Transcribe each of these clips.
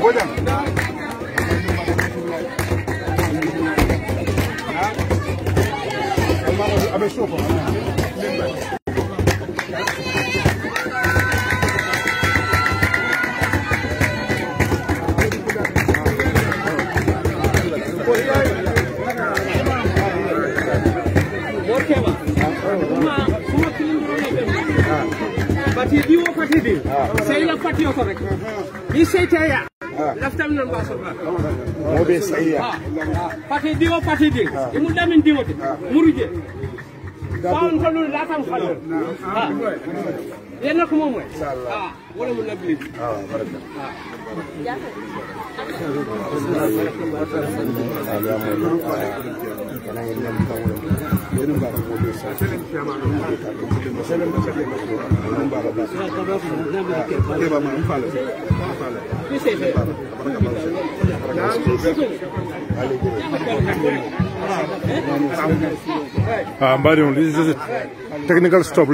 This is a technical stop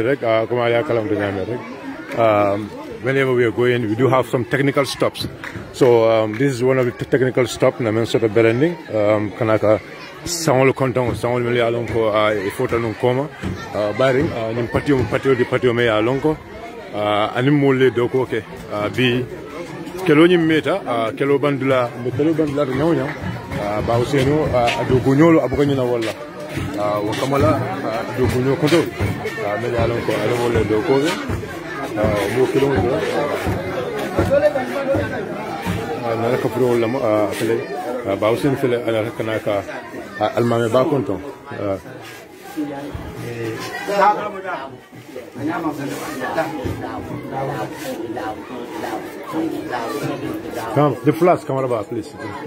whenever we are going, we do have some technical stops. So this is one of the technical stops in the sort of berending. Kanaka Sangolo Kontong, Sangol Meli Alonko, Efota Nunkoma, Baring, Patio di Patio Mea Alonko, Animule Dokoke, B. Keloni Meta, Kelo Bandula Nyonya, Bauseno, Adogunolo, Abogana Walla, Wakamala, Adogunyo Kondo, Meli Alonko, Alomole Dokove. Mo kilometer na ka pro lama fele bausin fele ala kana ka almame ba konton come the flash camera ba please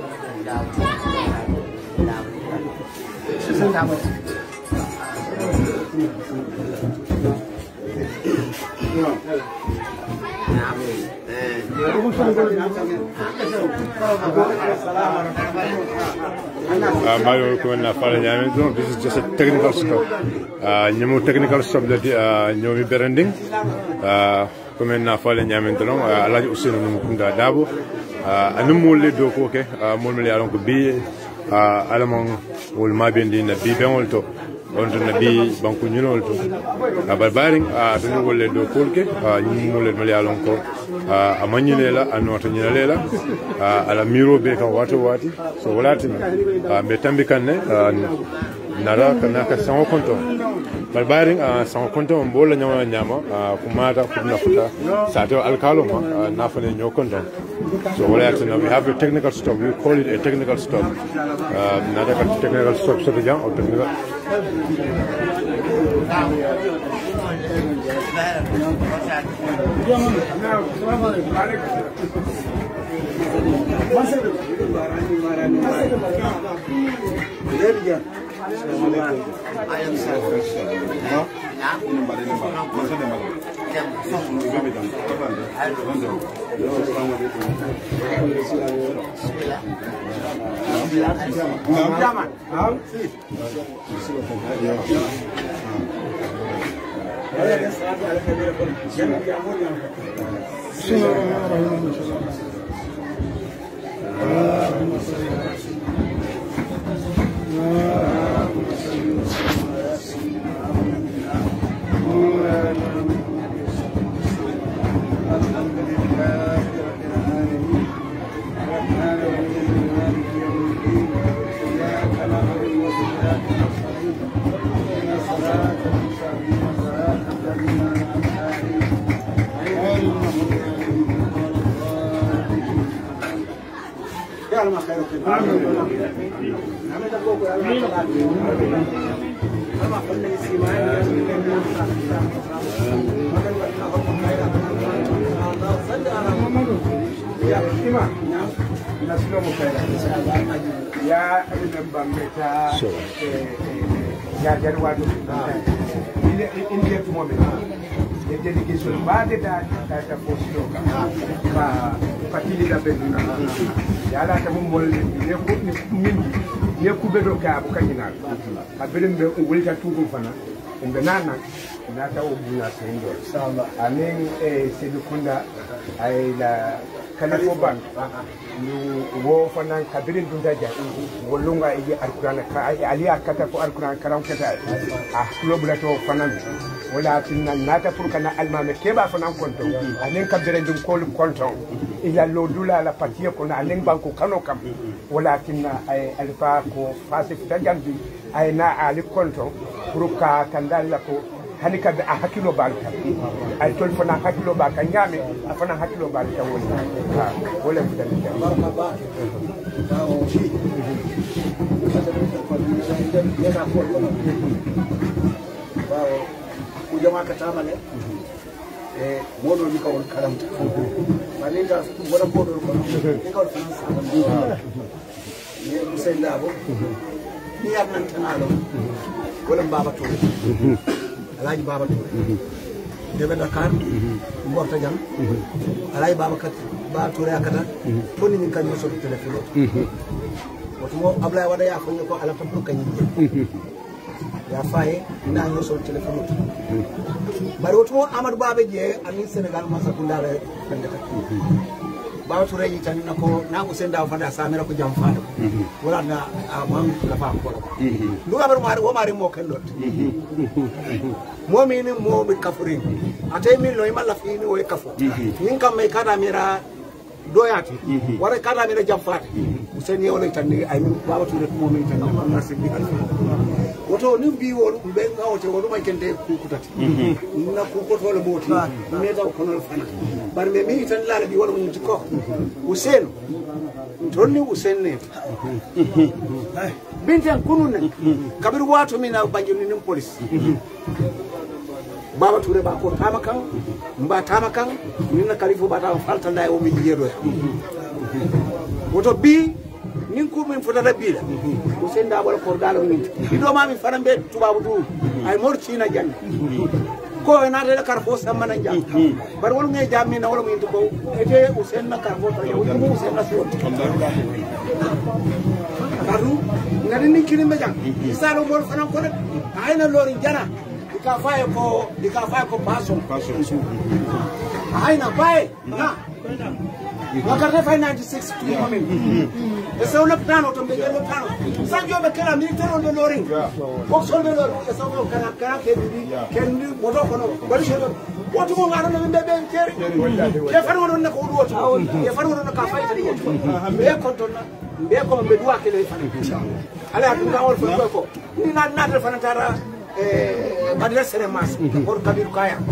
this is just a technical stop. Technical stop that Nyomi Berending. Come na fale nyamento no alaji useno mukunda dabo anumule doko ke molmele alon ko bi alamon wol mabendi na bi benolto on to na bi banku nyinol to abarbaring to wolle do kolke nyimule mele alon ko amanyilela anoto nyilela ala miro be kan wato wati so walati be tambi kanne nara kanaka sango konto barbaring sango konto mbola nyama kumata kuna futa sato alkalo na fane nyokonto so walati now we have a technical stop, we call it a technical stop. Nara technical stop so the or technical I am kalifo ban wo fanan kabirin dun daja wolunga igi alquran ka aliya kata ko alquran karam kata global to fanan wala tinna nata pour kana almame keba fanan konto anen kabirin dun ko konto ila lodula la patie ko na anen banko kano kam wala tinna ay alfa ko fasik tagambi ay na ali konto pour ka kandalla ko hani ka a hakilo balka ay tol fana hakilo ba ka nyame afana hakilo ba ta wala wala fudan ta barka ba tawo shi yana ko ba ku jama ka tamale modo ni ka won karam mane ga wala bodo ko ni ka fana sa ni sai labo ni yan tanalo wala baba to Alhaji Baba Touré debe Dakar Mborta Jam Alhaji Baba Touré akata toni min kanyo so téléphone woto mo Ablaye wada ya ko ko ala tan kanyi ya faye na nyo so téléphone bari woto mo Amadou Baba je ami Sénégal masa kundare kandata Baba Touré yi tan nako na ko senda fanda samira ko jam faado wala na amam la fa ko lu gabar mari mo kellot momini mo be kafurin atay min loy mala fi ni way kafo min kam may kada mira doyati wara kada mira jamfati usen yewle tan ni ay Baba Touré mo min tan na sibbi woto ni bi wol be ngawte wodo man kende kukutati na kukoto le boti me taw kono fana bar me mi tan la bi wol mun ko usen tonni usen ne bintan kunun kabir wato mina banjuni nim police Baba Touré ba ko tamakan mba tamakan ni na kalifo ba ta falta nday o mi yedo woto bi nin ko min fotata bila ko senda wala ko dalo min do ma mi farambe tubabu du ay morti na jang ko na de karfo samana jang bar wol ngay jammi na wala min to ko ete o senna karfo to yow mo senna so karu ngani ni kilime jang isalo mol fanan ko ay na lori jana dikafaye ko pason ay na bae na wakati fa 96 tu momen ese una plano to mbele lo plano sanjo be kala militaire on lori ko so be lori ese ko kana ke bi ken ni bodo ko no bari shelo wotu mo ngara no be ben keri ke faru non na ko wotu ke faru non ka fa ita wotu be ko to na be ko be duwa ke le fa ala dum ga wol fa ko ni na fa na tara badira sere mas or Kabir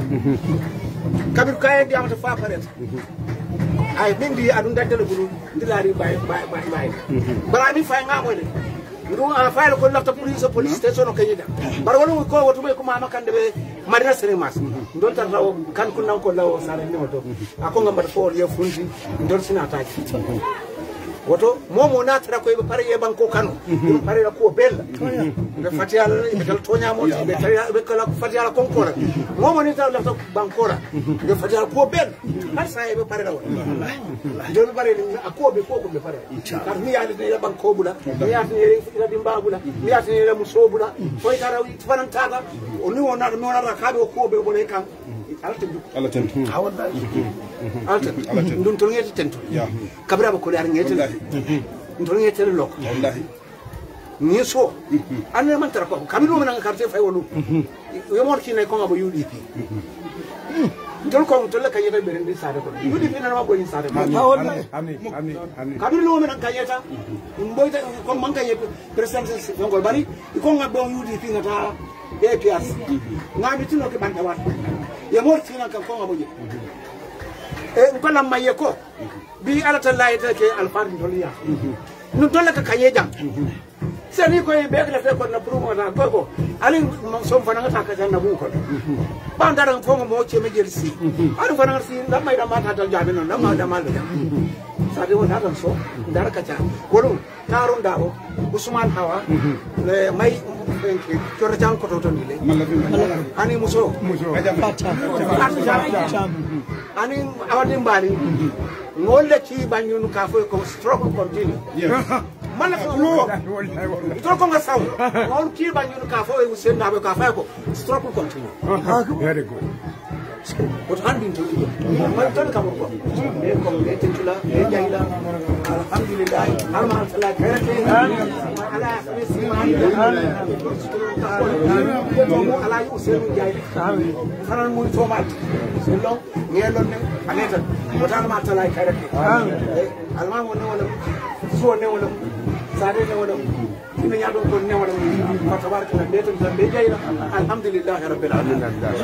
Kaya di amata fa paret ay bindi adun daddale bulu dilari bay bara mi fay ngamo de ndu a fayl ko lafta police station ko yida bar wala ko woto be ko mama kande be madina sere mas ndon tar law kan kun nan ko law sare ni moto ako ngambar fo ye funti ndon sina taaki woto momo na tara ko be pare ye banko kanu be pare ko bella be fatial be dal tonya mo be tari be kala fatial konkora momo ni taw lafta bankora be fatial ko bella har sa be pare law do be pare ni ako be ko be pare kar ni ya ni banko bula ni ya ni ila dimba bula ni ya ni la muso bula fo tara fanan tata oni wona me wona ka be ko be bole kan ala tentu alta ndum to ngeti tentu kabra ba ko dar ngeti ndum ngeti lok wallahi ni so anne man tara ko kamido man carte fay wonu yo mor ki ne ko ngabo UDP ndol ko to la kayeta be rendi sare ko UDP na ma boyin sare amin kabiro men kayeta mboyta ko man kayeta president ngol bari ko ngabo UDP ngata APS ngabi tino ke banta wat ya morti na kan ko ngabo je ko lam maye ko bi ala ta layta ke alfar ndoliya no dolla ka kayejam sani ko be la fe ko na promo na ko ali som fana ngata ka na bu ko ba ndara fo mo che me jelsi ali fana si ndam mai da mata ta jabe no ndam ma da mal sa de wona dan so ndara ka ta ko tarun dawo Usman Hawa le mai chora jang ko to ni le ani muso ani awadi mbani ngolle ci banyun ka fo ko stroke continue mala ko ko ngasaw on ci banyun ka fo e usen na be ka fa ko stroke continue very good what handing to you man tan kam ko e ko e tentula e jayla alhamdulillah alma ala khairati ala isma'i ala yusenu jay fanan muy tomat sello ngelon ne aleta what alma ala khairati alma wona wala so ne wala sare ne wala ina yado ko ne wala fa tabarakallah be tan be jayla alhamdulillah rabbil alamin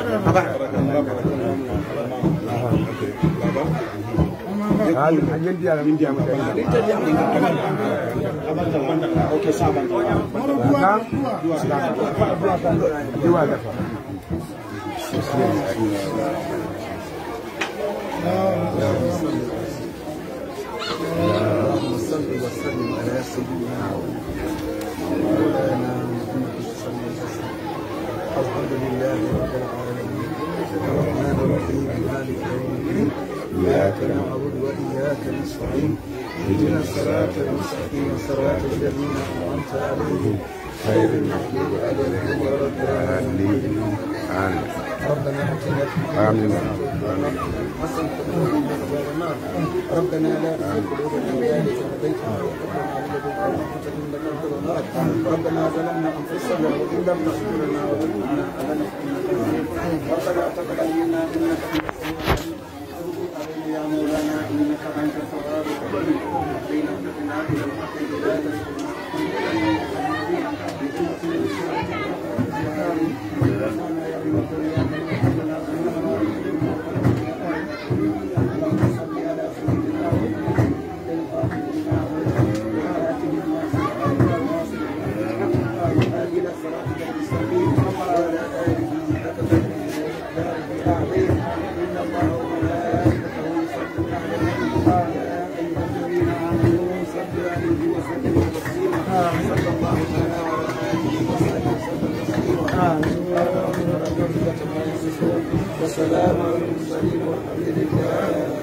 الحمد لله رب العالمين الرحمن الرحيم مالك يوم الدين إياك نعبد وإياك نستعين اهدنا الصراط المستقيم صراط الذين أنعمت عليهم غير المغضوب عليهم ولا الضالين ربنا آتنا ربنا لا تزغ قلوبنا بعد إذ هديتنا ربنا ظلمنا أنفسنا وإن لم تغفر لنا وترحمنا ربنا تقبل منا إنك يا مولانا إنك أنت التواب الرحيم بيننا إلى الحق لا والسلام على المرسلين والحمد لله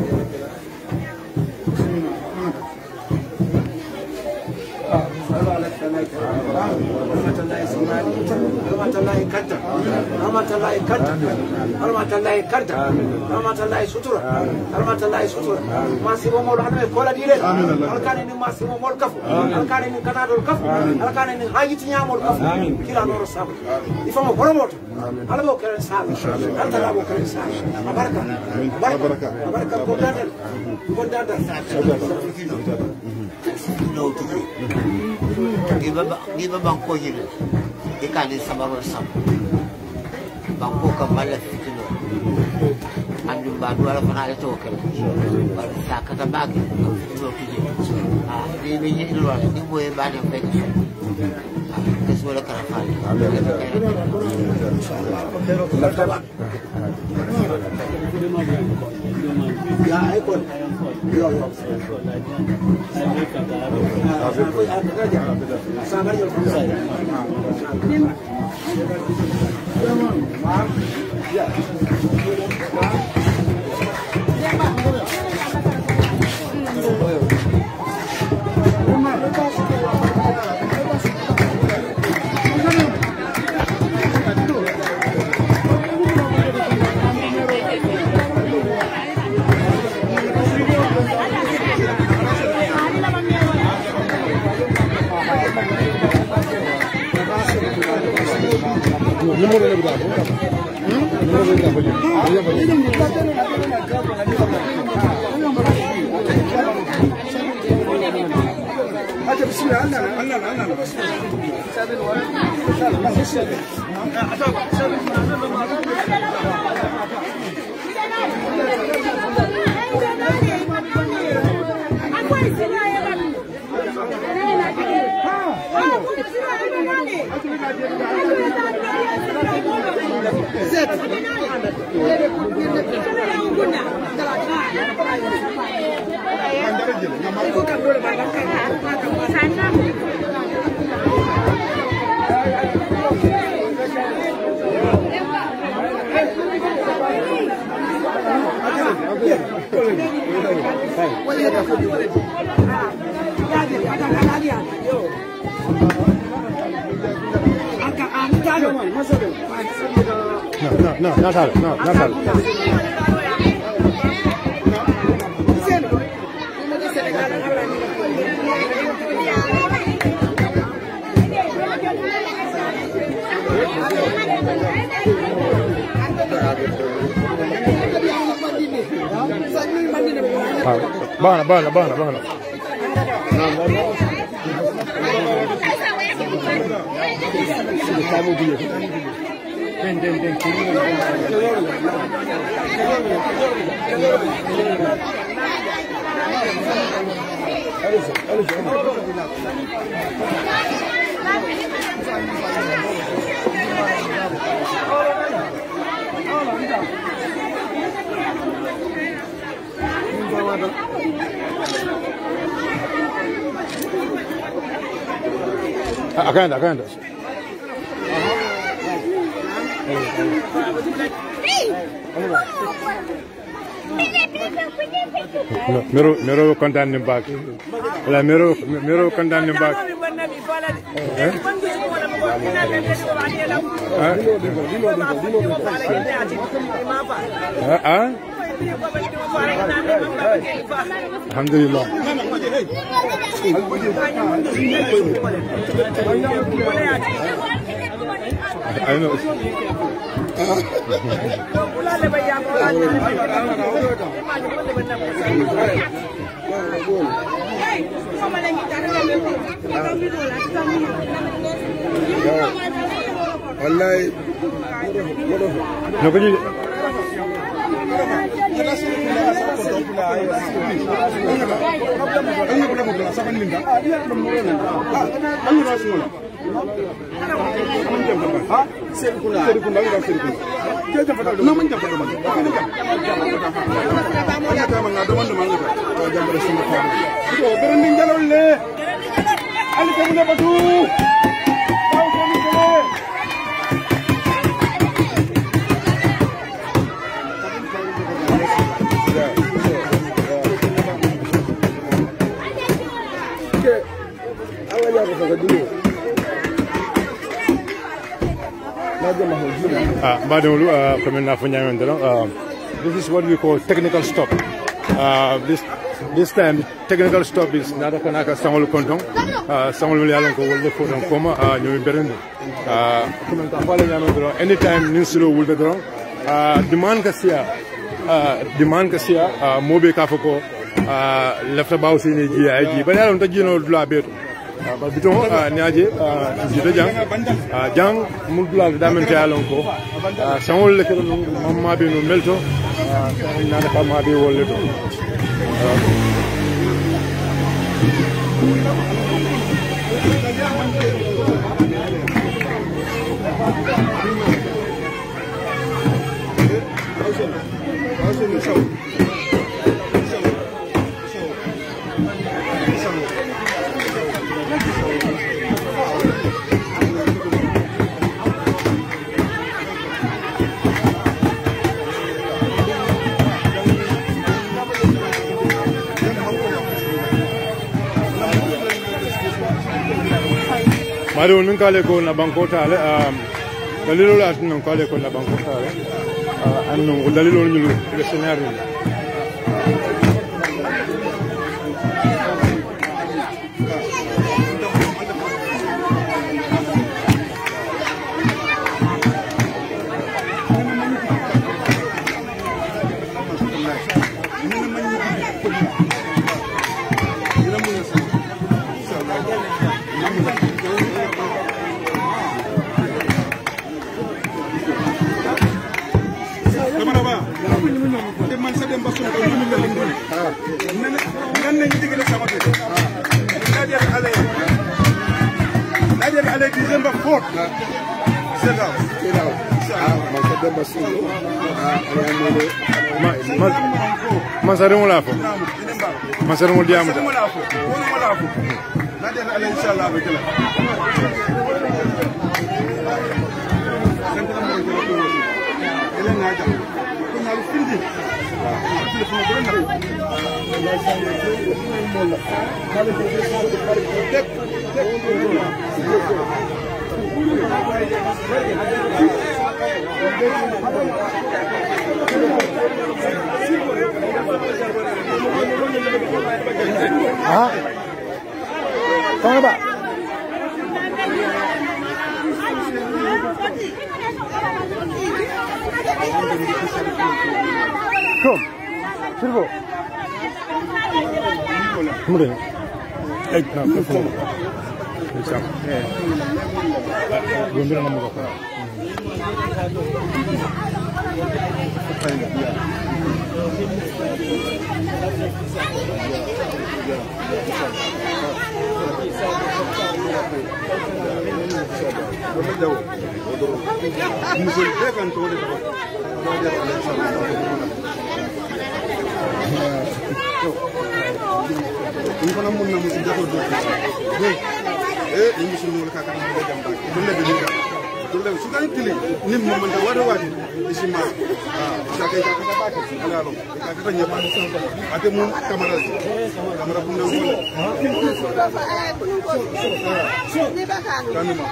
Giba bangko jilo, ikan ini sama rosam. Bangko kembali fitino. Anjum badu ala fana itu oke. Baru sakata bagi fitino kiji. Di biji itu lah, di buaya banyak begitu. Kesuara kerafal. Ya, ikut. No, not all. Bana. Akaenda. Mero kontaan ni baak wala mero kontaan ni baak alhamdulillah I know. Wallahi. This is what we call technical stop. This time technical stop is nada kanaka sangol kontong sangol wali alon ko wolde foton koma nyomi berende comment ta fale nyame do anytime ninsilo wolde do demand ka sia mobe ka foko lefta bawsi ni ji ay ji bani alon tajino dula beto ba biton niaje jida jang mul dula damen ta alon ko sangol le ko mamma be no melto nada ka ma be wolle do Mario nun kale ko na bankota ale dalilo la nun kale ko na bankota ale annu dalilo ñu le scénario December 4th. Masaremo la fo. Masaremo diamu. Ah, ¿cómo va? Come, sirvo. Mure. Hey, no, por favor. Bienvenido a Mugo. Ini kono mun na musi jato do ini musi mo ka ka mo jamba dulle bi dulle su kan tili nim mo man da wado wadi isima ka ka ka ba ka ala lo ka ka nya ba ate mun kamera pun na wala ni ba ka ni ma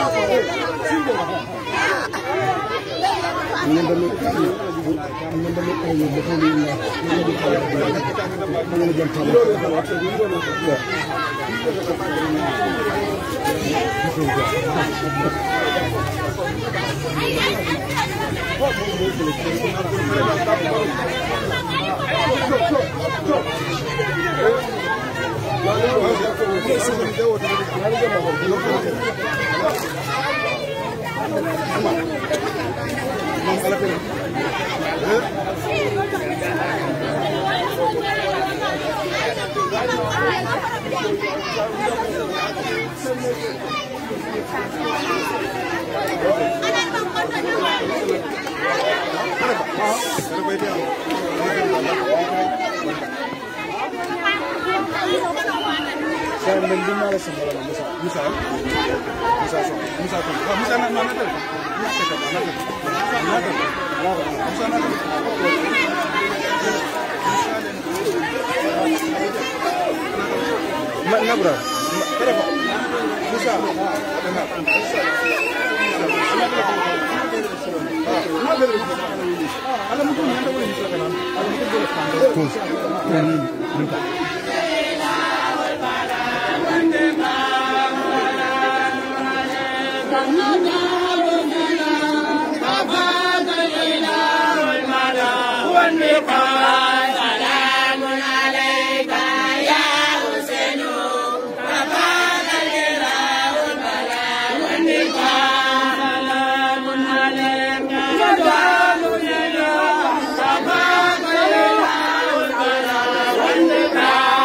Saya mendengar semua Musa Wonderful.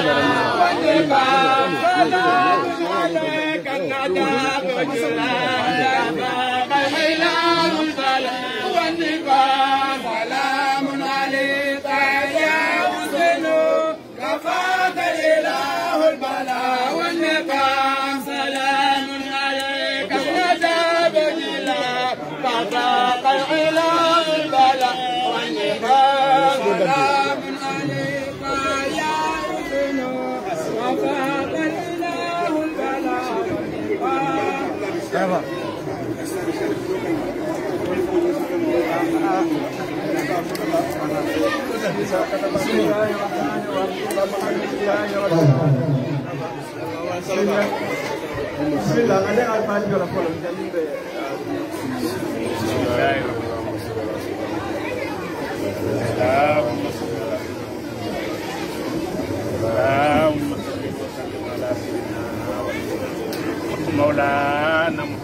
مولانا محمد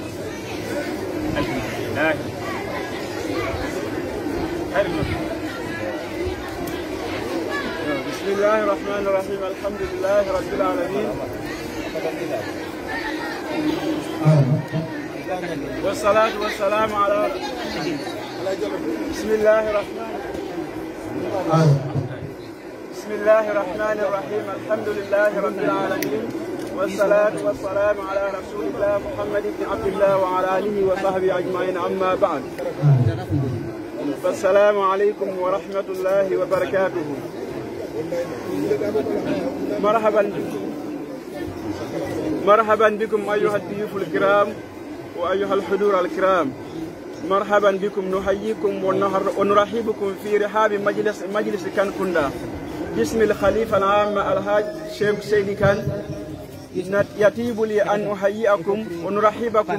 بسم الله الرحمن الرحيم الحمد لله رب العالمين والصلاة والسلام على بسم الله الرحمن الرحيم الحمد لله رب العالمين والصلاة والسلام على رسول الله محمد بن عبد الله وعلى آله وصحبه أجمعين أما بعد فالسلام عليكم ورحمة الله وبركاته مرحبا بكم أيها الضيوف الكرام وأيها الحضور الكرام مرحبا بكم نحييكم ونرحبكم في رحاب مجلس كنكندا باسم الخليفة العام الحاج شيخ سيدي كان يطيب لي أن أحييكم ونرحبكم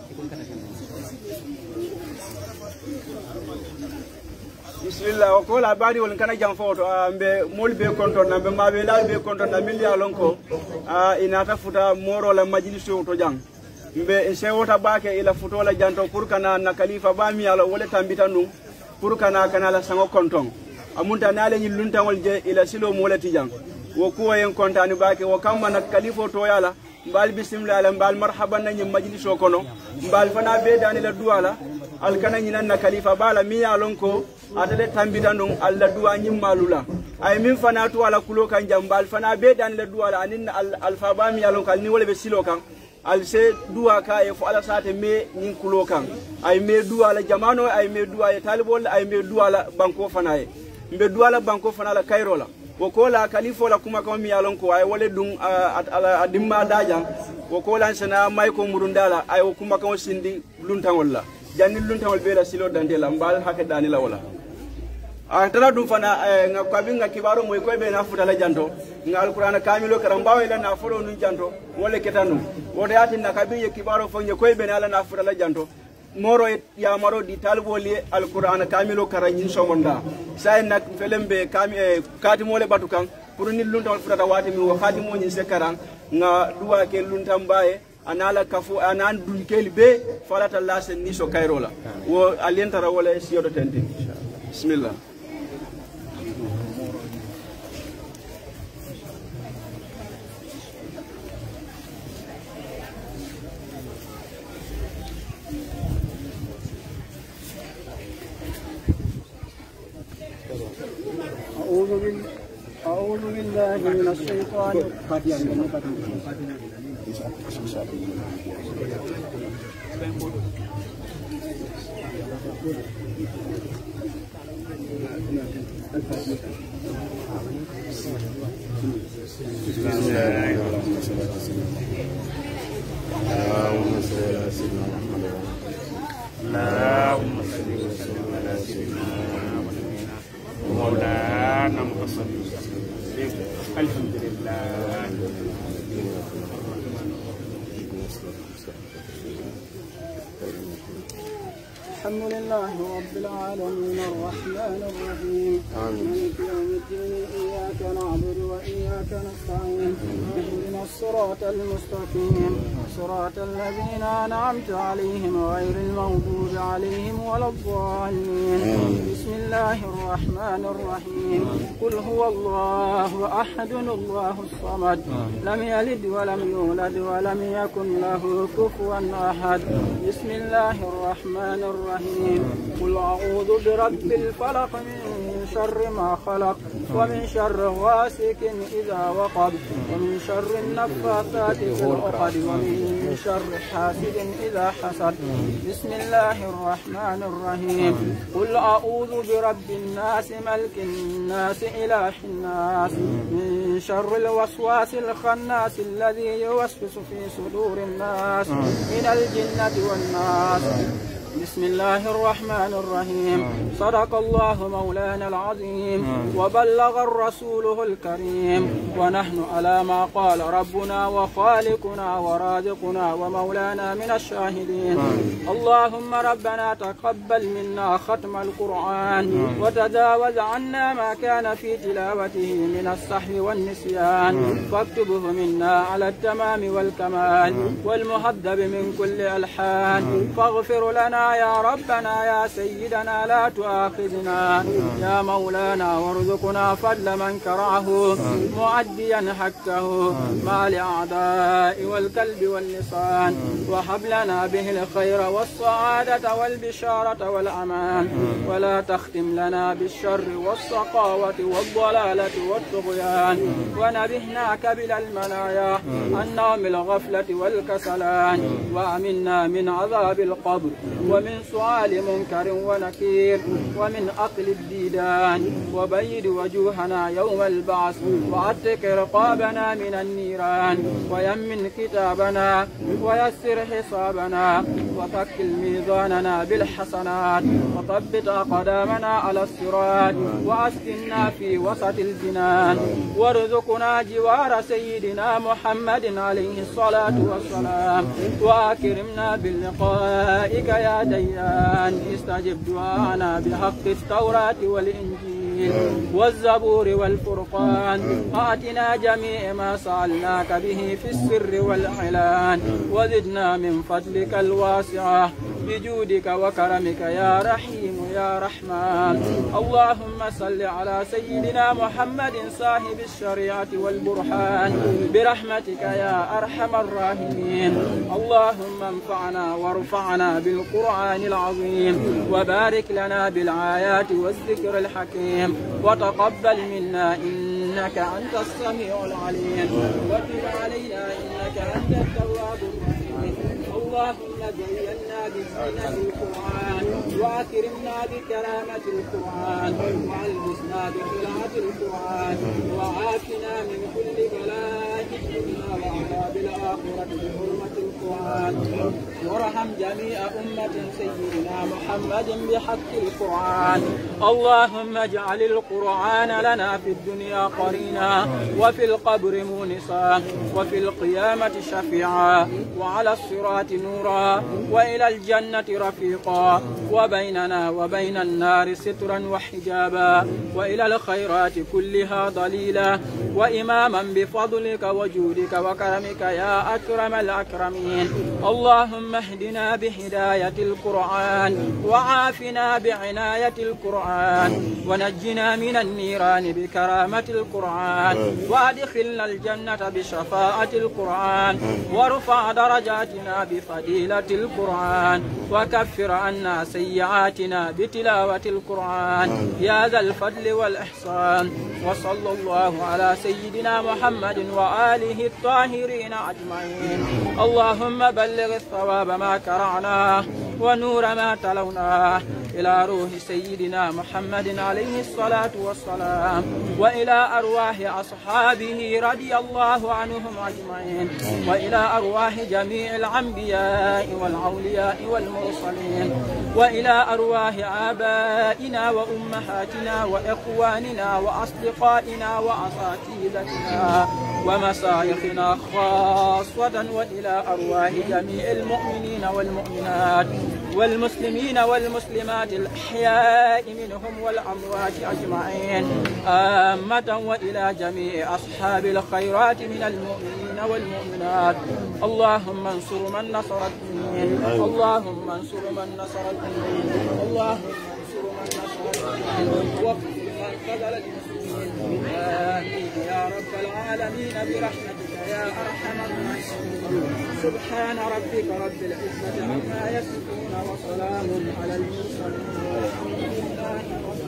بسم الله وقول عبادي ولن كان جنفوت مول بي كونتون نامbe mabe la be konton na milya lonko inata futa moro la majlisu to jang mbe sewota bake ila futo la janto pour kana na khalifa ba mi ala wala tambitanu pour kana la sango konton amunta na le luntangol je ila silo mola tijang wo ko en kontani bake wo kamma na khalifa to yala mbal bismillah mbal marhaban na majliso kono mbal fana be dani la duwala al kana nyinan na khalifa bala mi ya lonko adale tambitanu alla duwa nyimmalula ay min fana to ala kulo kan jambal fana be dani la duwala anin alfa ba mi ya lonko al ni wala be silo kan al se duwa ka e fo ala sate me nyin kulo kan ay me duwa la jamano ay me duwa e talibol ay me duwa la banko fana e mbe duwa la banko fana la kairo la wokola kalifo la kuma ko mi yalon ko ay wole dum adimma daja wokola sana may ko murundala ay kuma ko sindi luntangol la janni luntangol be la silo dandela mbal hake danila wala tara dum fana nga kwabinga kibaro moy ko be na futa la janto nga alquran kamilo karambawo ila na folo nun janto wole ketanu wode yatin na kabiye kibaro fo nye ko be na la na futa la janto moro ya maro di talboli alquran kamilo karanyin somonda say nak felembe kati mole batukan pour ni lunta fulata wati mi wo khadi mo nyi sekaran nga duwa ke luntam baye anala kafu anan dun kelbe falata lase ni so kairola wo alientara wala siyodo tenti bismillah أعوذ بالله من الشيطان اللهم صل وسلم على سيدنا مولانا محمد الحمد لله الحمد لله رب العالمين الرحمن الرحيم مالك يوم الدين إياك نعبد وإياك نستعين اهدنا الصراط المستقيم صراط الذين أنعمت عليهم غير المغضوب عليهم ولا الضالين. بسم الله الرحمن الرحيم. قل هو الله أحد الله الصمد لم يلد ولم يولد ولم يكن له كفوا أحد. بسم الله الرحمن الرحيم. قل أعوذ برب الفلق من شر ما خلق ومن شر غاسق إذا وقب ومن شر النفاثات في العقد ومن شر حاسد إذا حسد. بسم الله الرحمن الرحيم. قل أعوذ برب الناس ملك الناس إله الناس من شر الوسواس الخناس الذي يوسوس في صدور الناس من الجنة والناس. بسم الله الرحمن الرحيم. صدق الله مولانا العظيم وبلغ الرسوله الكريم ونحن على ما قال ربنا وخالقنا ورازقنا ومولانا من الشاهدين. اللهم ربنا تقبل منا ختم القرآن وتجاوز عنا ما كان في تلاوته من السهو والنسيان فاكتبه منا على التمام والكمال والمهذب من كل ألحان. فاغفر لنا يا ربنا يا سيدنا لا تؤاخذنا يا مولانا وارزقنا فضل من كرهه مؤديا حقه مع الأعداء والقلب واللسان. وهب لنا به الخير والسعادة والبشارة والأمان ولا تختم لنا بالشر والسقاوة والضلالة والطغيان. ونبهنا كبل المنايا عن نوم الغفلة والكسلان وأمنا من عذاب القبر ومن سؤال منكر ونكير ومن أكل الديدان. وبيد وجوهنا يوم البعث وعتق رقابنا من النيران ويمن كتابنا ويسر حسابنا وثقل ميزاننا بالحسنات وثبت أقدامنا على الصراط وأسكننا في وسط الجنان. وارزقنا جوار سيدنا محمد عليه الصلاة والسلام وأكرمنا باللقائك يا ديان. استجب دعانا بحق التوراة والإنجيل والزبور والفرقان. آتنا جميع ما سألناك به في السر والإعلان وزدنا من فضلك الواسعة بجودك وكرمك يا رحيم يا رحمن. اللهم صل على سيدنا محمد صاحب الشريعة والبرهان برحمتك يا أرحم الراحمين. اللهم انفعنا وارفعنا بالقرآن العظيم وبارك لنا بالآيات والذكر الحكيم وتقبل منا إنك أنت السميع العليم وتب علينا إنك أنت التواب الرحيم. اللهم زينا بزينة القرآن وأكرمنا بكرامة القرآن وألبسنا بخلعة القرآن وعافنا من كل بلاء الدنيا وعذاب الآخرة بحرمة القرآن. وارحم جميع أمة سيدنا محمد بحق القرآن. اللهم اجعل القرآن لنا في الدنيا قرينا وفي القبر مونسا وفي القيامة شفيعا وعلى الصراط نورا وإلى الجنة رفيقا وبيننا وبين النار سترا وحجابا وإلى الخيرات كلها ضليلا وإماما بفضلك وجودك وكرمك يا أكرم الأكرمين. اللهم اهدنا بهداية القرآن وعافنا بعناية القرآن ونجنا من النيران بكرامة القرآن وادخلنا الجنة بشفاعة القرآن وارفع درجاتنا بفضيلة القرآن وكفر عنا سيئاتنا بتلاوة القرآن يا ذا الفضل والإحسان. وصلى الله على سيدنا محمد وآله الطاهرين أجمعين. اللهم بلغ الثواب ما كرعناه ونور ما تلوناه إلى روح سيدنا محمد عليه الصلاة والسلام وإلى أرواح أصحابه رضي الله عنهم أجمعين وإلى أرواح جميع الأنبياء والأولياء والمرسلين وإلى أرواح آبائنا وأمهاتنا وإخواننا وأصدقائنا وأساتذتنا ومشايخنا خاصة وإلى أرواح جميع المؤمنين والمؤمنات والمسلمين والمسلمات الأحياء منهم والأموات أجمعين آمة وإلى جميع أصحاب الخيرات من المؤمنين المؤمنين والمؤمنات اللهم انصر من نصر الدين اللهم انصر من نصر الدين اللهم انصر من نصر الدين واغفر من خذل المسلمين آمين يا رب العالمين برحمتك يا أرحم الراحمين سبحان ربك رب العزة عما يصفون وسلام على المرسلين والحمد لله رب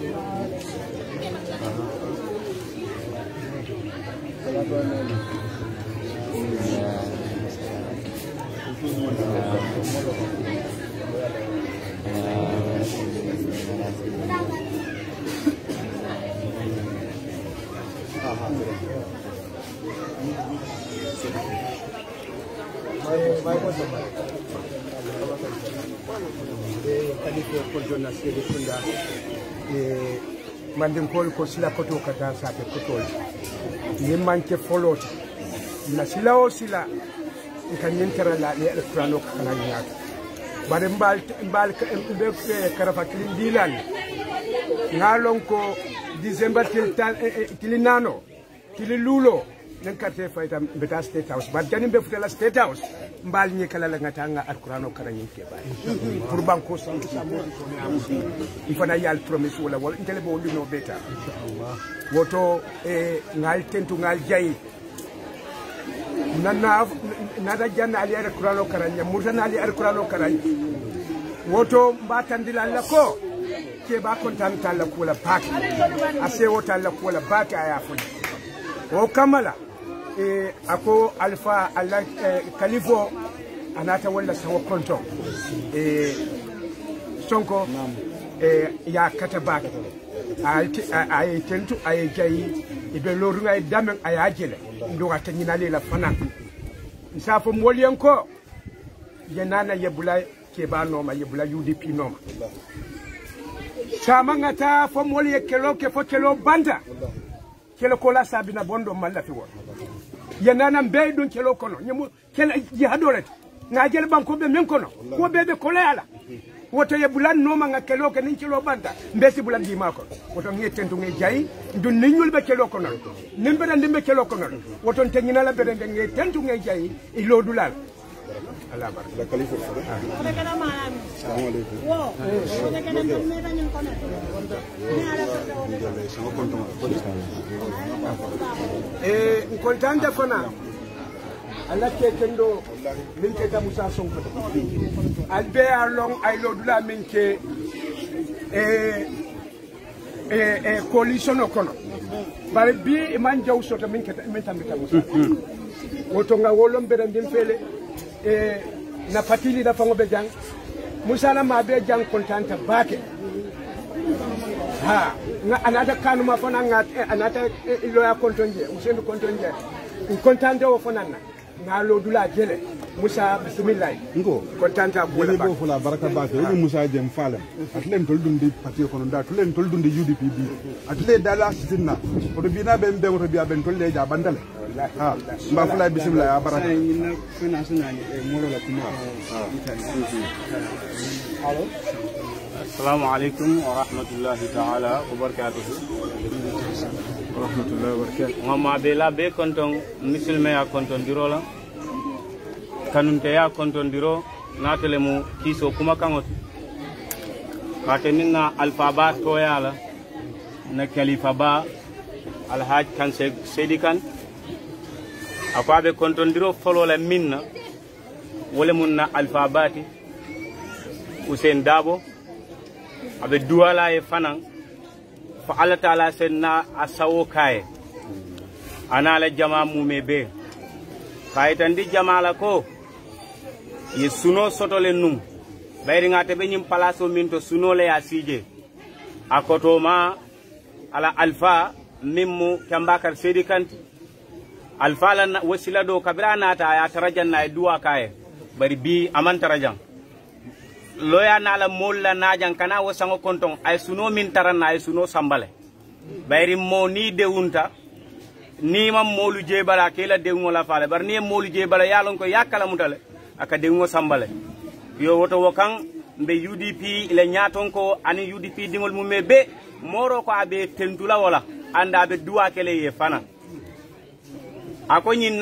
Mandin kol ko sila koto kata sa ke koto ni manke follow na sila o sila kan yentera la ni alqur'ano kana nyaat bare mbal be karafa kilin dilan ngalon ko December tilinano tililulo nan karte fayta beta state house bar janim be futela state house mbal ni kala la ngatanga alqur'ano kana nyike ba pour banko sa ifana yal promise wala wala intele bo no beta woto ngal tentu ngal jayi nada janna ali alqur'ano karanya murtana ali alqur'ano karanya woto mbatandila la ko ke ba kontan talla ko la pak ase wota la ko la pak aya funi o kamala ako alfa Allah kalifo anata wala sawo konto sonko ya katabak ay tentu ay jayi ibe loru ngay damen ay ajele ndo wata nyinale la fana nsafo moliyen ko yenana yebula ke ba noma yebula UDP noma sama ngata fo moliye kelo ke fo kelo banda kelo kola sabina bondo malla fi won yenana mbey dun kelo kono nyemu kelo jihadoret nga jel banko be men kono ko bebe kola ala woto ye bulan noma nga kelo ke nin kelo banda mbesi bulan di mako woto ngi tentu ngi jayi dun ninyul be kelo kono nimbe dan dimbe kelo kono woto tenyina la bere ngi tentu ngi jayi ilo dulal ala bar la khalifa assalamu alaykum wo ko ne kana me banyin kono ni ala ko kontanda fana ala ke kendo min ke ta musa sonko albe along ay lodula min ke coalition kono bare bi man jaw soto min ke min tambita musa woto nga wolom be ndim fele na patili da fango be jang musa na ma be jang kontanta bake ha nga anata kanu ma fana nga anata loya kontonje usendu kontonje kontante o fanana nga lodula jele musa bismillah ngo kontanta bola ba fula baraka ba ke ni musa dem falam atlen tol dundi parti ko nda atlen tol dundi UDP bi atle dala sitina ko bi na ben dem to bi ben tol le ja bandale ha mba fula bismillah ya baraka ni fina sunani moro la kuma allo assalamu alaikum wa rahmatullahi ta'ala wa barakatuh wa rahmatullahi wa barakatuh ngama be la be konton musulme ya konton dirola kanunte ya konton diro natele mu kiso kuma kangoti kateninga alfaba to yala na khalifa ba alhaj kan sedikan akwa be konton diro folo la minna wala munna alfabati Hussein Dabo abe duwala e fanan fa Allah taala senna asawo kaye anala jama mume be kayitandi jamala ko ye suno sotole num bayri ngate be nyim palaso minto suno le ya sije akoto ma ala alfa mimmu kambakar sedi kanti alfa la wasila do kabira nata ya tarajan na duwa kaye bari bi aman tarajan loya nala molla najan kana wasango konton ay suno min taranna ay suno sambale bayri mo ni deunta ni mam molu jebala kela deungo la fale bar ni molu jebala yalon ko yakala mutale aka deungo sambale yo woto wokan mbe UDP ile nyaton ko ani UDP dingol mumbe be moro ko abe tentula wala anda be duwa kele ye fana ako nyin nak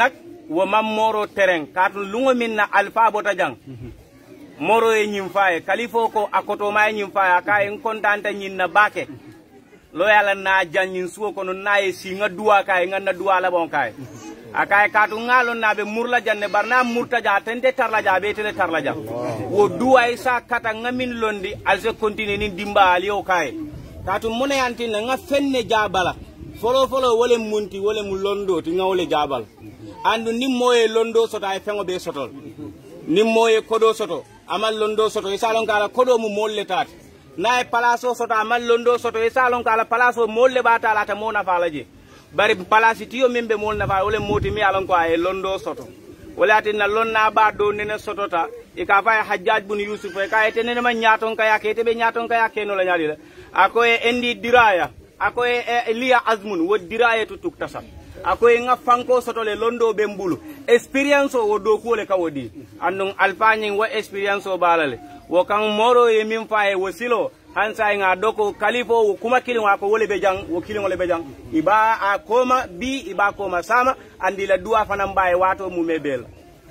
wo mam moro tereng katun lungo minna alfa bota jang moro e nyim faye kalifo ko akoto ma nyim faye aka en kontanta nyin na bake lo yala na janyin suwo kono naye si nga duwa kay nga na duwa la bon kay aka katu ngalo na be murla janne barna murta ja tende tarla ja be tele tarla ja wo duwa isa kata ngamin londi alse continue ni dimba aliyo kay katu mune yanti nga fenne jabala folo wole munti wole mu londo ti ngawle jabal andu ni moye londo soto ay fengo be sotol ni moye kodo soto amal londo soto isalon kala kodo mu molle tat na e palaso soto amal londo soto isalon kala palaso molle bata la ta mona falaje bari palasi tiyo mimbe mol na fa wole moti mi alon ko ay londo soto wala tin na lonna ba do nene soto ta e ka fa hajjaj bun yusuf e ka ete nene ma nyaton ka yake te be nyaton ka yake no la nyaadi la akoy endi diraya akoy liya azmun wo diraya to tuktasa akoy nga fanko soto le londo be mbulu experience o do ko le kawodi andon alfani wo experience o balale wo kan moro e min fa e wasilo hansa nga doko kalifo wo kuma kilin wa ko wole be jang wo kilin wole be jang iba a koma bi iba koma sama andi la duwa fanan baye wato mu mebel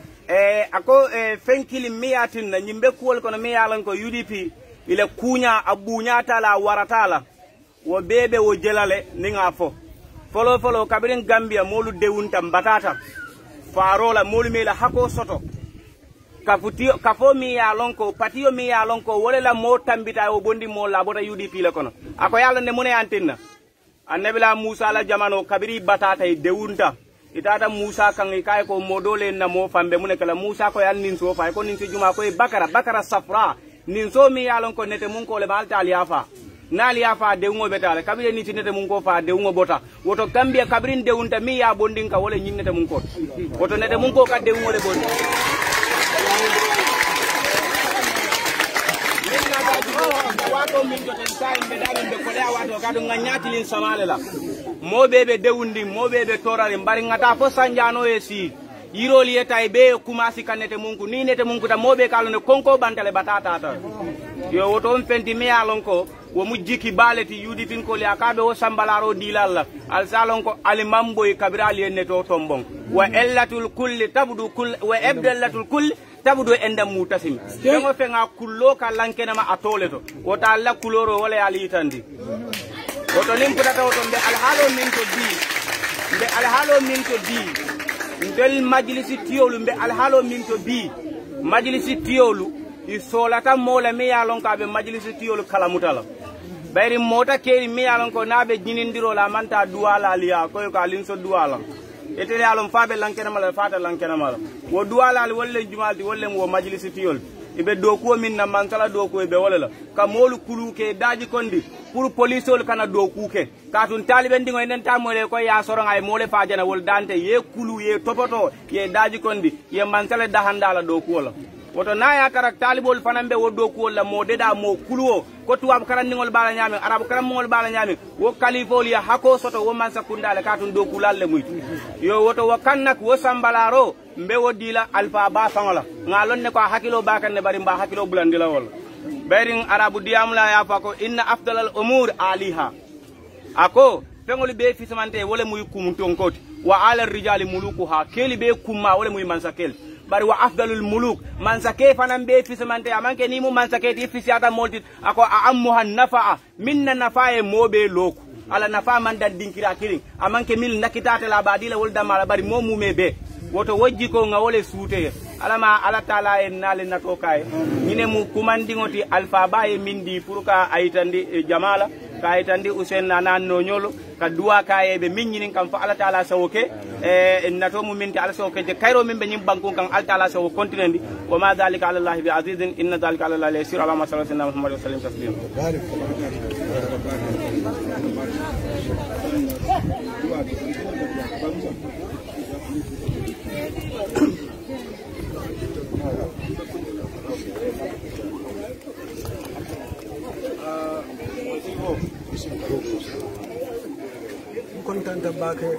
ako fenkili miyatin na nyimbe kuwol kono miyalan ko UDP ile kunya abunya tala waratala wo bebe wo jelale ninga fo folo kabirin Gambia molu dewunta batata farola molu mela hako soto kafo mi ya lonko patio mi ya lonko wole la mo tambita o bondi mo la bota UDP la kono ako yalla ne mune antinna annabila Musa la jamano kabiri batata e dewunta itata Musa kan kay ko modole na mo fambe mune kala Musa ko yal nin so fa ko nin si juma ko bakara safra nin so mi ya lonko nete mun ko le balta aliafa nali yafa de ngo betale kabire ni tinete mun ko fa de ngo bota woto Gambia kabirin de unta mi ya bondin ka wala nyinnete mun ko woto nete mun ko ka de ngo le bondi wato min to ten sai be darin be ko le wato ka do nganyati lin samale la mo bebe de undi mo bebe torare mbari ngata fo sanjano e si yiroli etay be kumasi kanete munku ni nete munku ta mobe kalone konko bantale batata ta yo woto on fenti me alon ko wo mujjiki baleti UDP ko le akabe o sambalaro dilalla al salon ko ali mambo e kabirali en neto tombon wa ellatul kulli tabdu kull wa abdallatul kull tabdu endam mutasim demo fenga kullo ka lankena ma atole to wota alla kuloro wala ali itandi woto nim putata woto be alhalo min to di ndel majlisi tiyolu mbe alhalo min to bi majlisi tiyolu i solata mola me yalon ka be majlisi tiyolu kala mutala bayri mota keri me yalon ko nabe jinindiro la manta duwala liya ko ko alin so duwala etele yalon fabe lankena mala fata lankena mala wo duwala al wolle jumalti wolle wo majlisi tiyolu ibe dokuo min na mansala dokuo be wala ka molu kuluke daji kondi pour police ol kana dokuke katun talibe ndingo enen tamole ko ya soronga ay mole fajana wol dante ye kulu ye topoto ye daji kondi ye mansala dahandala dokuo la woto naya karak talibol fanambe wo dokuo la mo deda mo kuluo ko tuwab karandingol bala nyami arab karamol bala nyami wo kalifol ya hako soto wo mansa kundale katun dokulalle muyti yo woto wo kannak wo sambalaro mbe wo dila alfa ba fangola ngalon ne ko hakilo bakan ne bari mba hakilo bulandila wala berin arabu diamla ya fa ko inna afdalal umur aliha ako fengoli be fisamante wala muy kumunton koti wa ala rijali mulukuha keli be kumma wala muy mansakel bari wa afdalul muluk mansake fanan be fisamante amanke ni mu mansake ti fisiata molti ako ammuha nafa minna nafae mobe loku ala nafa man dan dinkira kirin amanke mil nakitata la badila wol damala bari momu mebe woto wajji ko ngawole suute alama ala taala en nale nato kay ñine mu kumandingoti alfa baye mindi pour ka aytandi jamala ka aytandi usen nanan no nyolo ka duwa kaye be min ñinin kam fa ala taala sawoke nato mu minti ala sawoke de kayro min be ñim banku kan ala taala sawo kontinendi wa ma dalika ala allah bi azizin inna dalika ala allah yasir ala ma sallallahu alaihi muhammad wa sallam taslim kontanta bake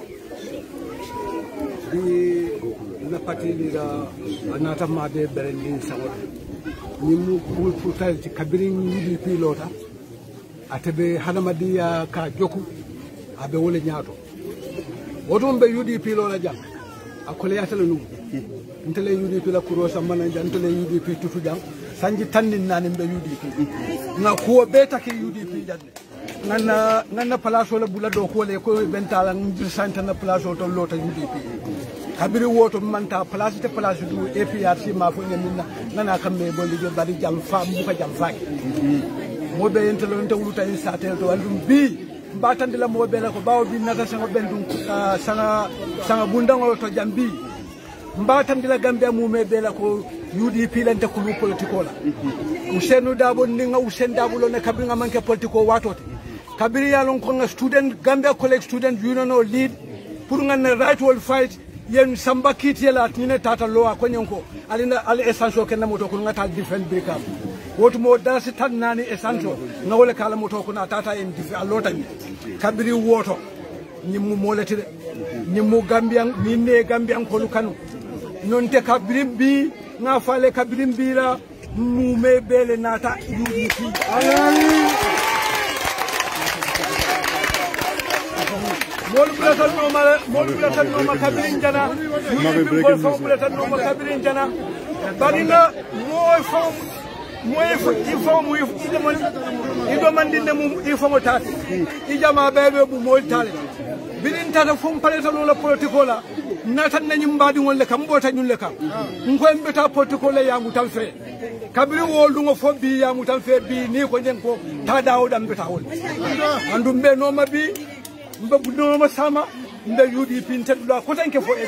di na patini da anata mabe berendin sawot ni mu putal ci kabirin yidi pilota atebe hanamadiya ka joku abe wole nyaato woton be yudi pilota jam akole yatale nu ntele UDP la kuro samana jantele UDP tutu jang sanji tannin nanim be UDP na ko beta ke UDP jadde nganna place wala bula do ko le ko bentala ndir santa na place to lota UDP kabiri woto manta place te place du APRC ma fo minna nana kambe bo lijo bari jam fam bu ko jam faaki mo be entelo nte wuluta en satel to andum bi mbatande la mo be la ko bawo bi nata sanga bendum sanga bundango to jambi mbatande la Gambia mu me be la ko UDP lante ko lu politiko la Ousainou Darboe ninga Ousainou Darboe lo ne kabiri nga manke politiko watote kabiri yalon ko nga student Gambia college student union o lead pour nga ne right will fight yen samba kiti la tine tata loa ko nyonko alina al essential ken moto ko nga ta defend brigade woto mo dasi tan nani essential nga wala kala moto ko na tata en difi allota ni kabiri woto nyimmu moletire nyimmu Gambian ni ne Gambian ko lu kanu non te kabiri bi nga fale kabiri bira mu me bele nata UDP mol bulatan no ma kabirin jana UDP ko fo bulatan no ma kabirin jana barina moy fo ifo mu ido mandinde mu ifo mo tati ijama bebe bu mol tale binin tata fo paleta no la politiko la natan nañu mbadi won le kam bota ñun le kam ko mbeta politiko la yamu tan fe kabiri woldu ngo fo bi yamu tan fe bi ni ko den ko ta dawo dam beta wol andum be no ma bi mbe budno ma sama mbe UDP ntedula ko tanke fo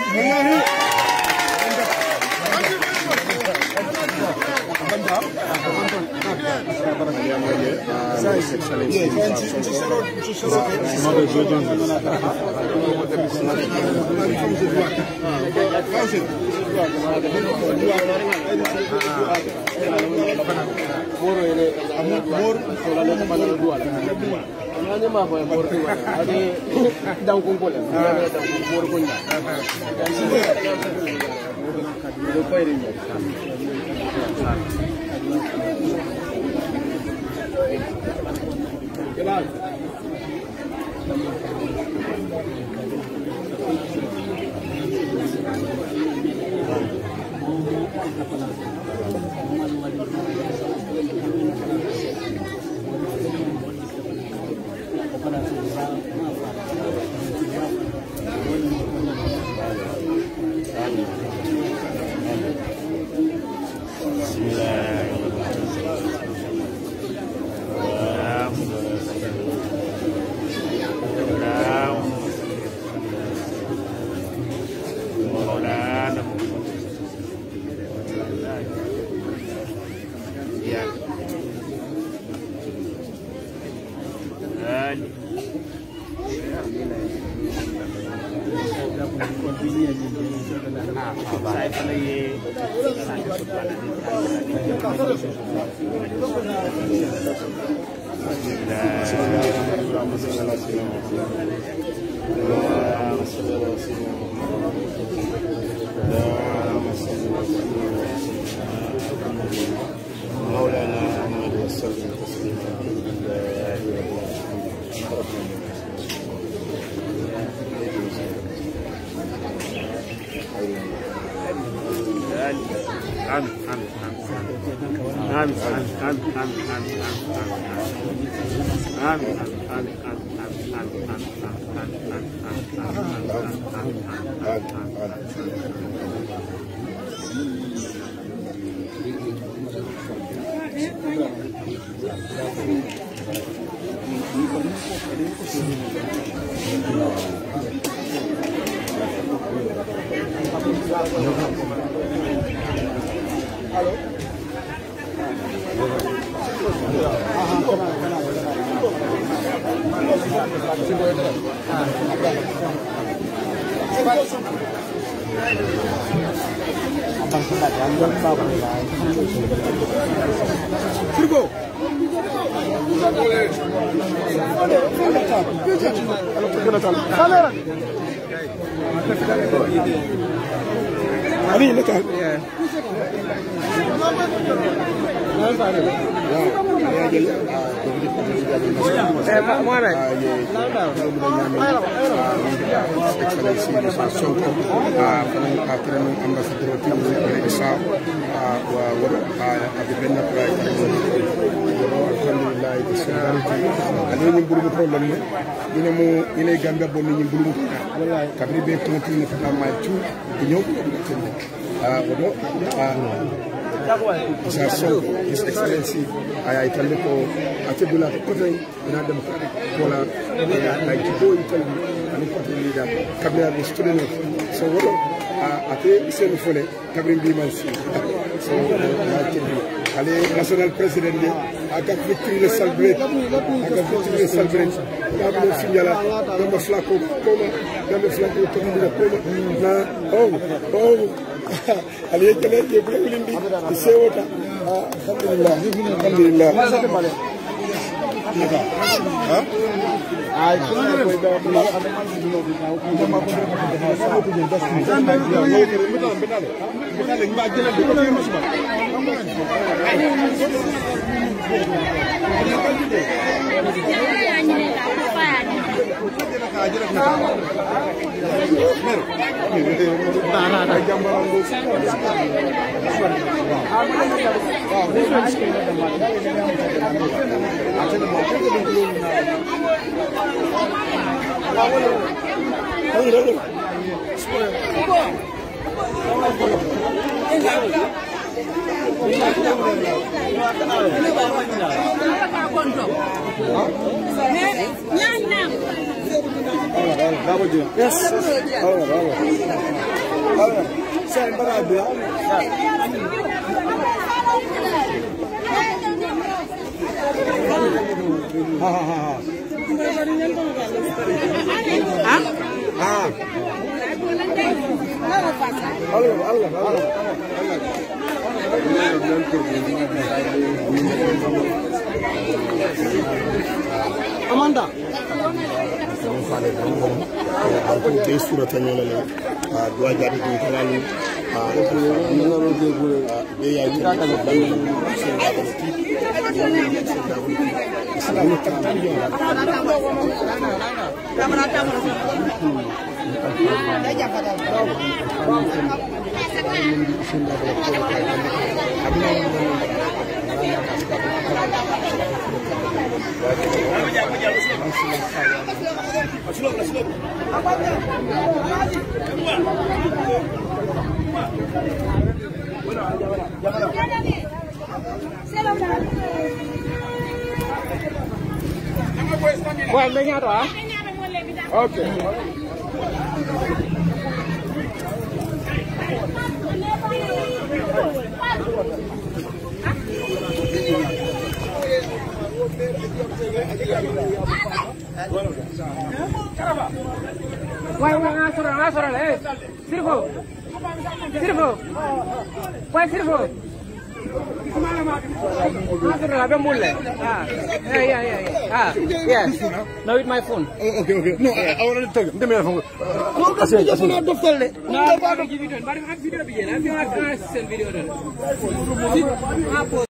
His Excellency, I tell you, I tell you, I so Ale national president I got victory to celebrate. Kablo signala dama flako koma na oh ale tele ye bulindi sewota alhamdulillah Yes. Amanda. Aku surat tanya lagi. Dua jadi di kelalu. Dia yang kita kalau bangun. Okay. Why ngasur Sirfo. Why Sirfo? Yes. No, with my phone. Oh, okay. No, I want to take. Give me a phone. No, I'm going to give it one. But I'm video. I'm going to send video.